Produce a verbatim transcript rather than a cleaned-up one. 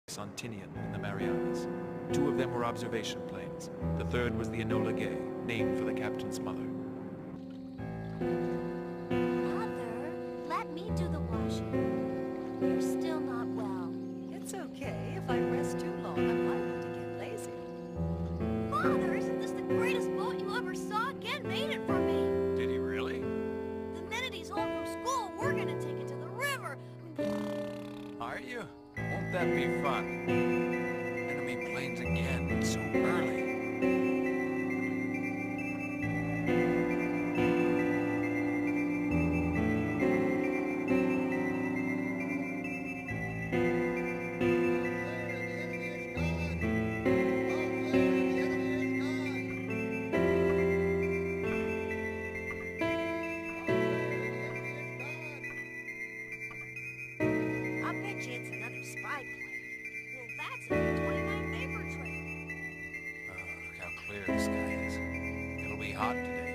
on Tinian in the Marianas. Two of them were observation planes. The third was the Enola Gay, named for the captain's mother. Mother, let me do the washing. You're still not well. It's okay. If I rest too long, I'm liable to get lazy. Father, isn't this the greatest boat you ever saw? Ken made it for me. Did he really? The minute he's home from school, we're gonna take it to the river. Are you? Won't that be fun? Enemy planes again, so early. I bet you it's another spy plane. Well, that's a B twenty-nine vapor trail. Oh, look how clear the sky is. It'll be hot today.